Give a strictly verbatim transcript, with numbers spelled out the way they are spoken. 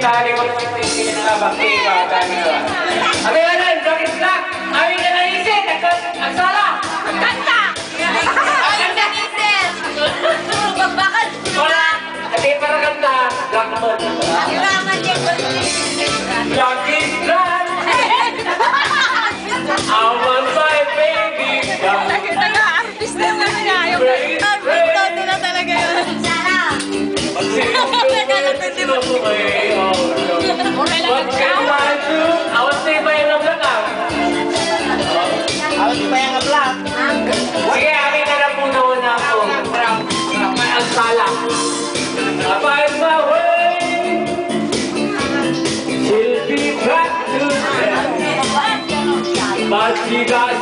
sali mo sa tingin na bakti ba? Abi anan, bakit lang? Abi ka na isip, ang sala! Kanta! Kanta isip! Magbakan! Wala! Ati para kanta, lakman. Lakman din ko. Lucky Strand! I want my baby down. Nag-artist na lang niya. Yung artist na talaga yun. Sarap! What can I do? Awas na iba yung nablakang. Awas pa yung ablak. Sige, amin na lang muna una ako. May ang sala. I find my way. She'll be back to them. But she got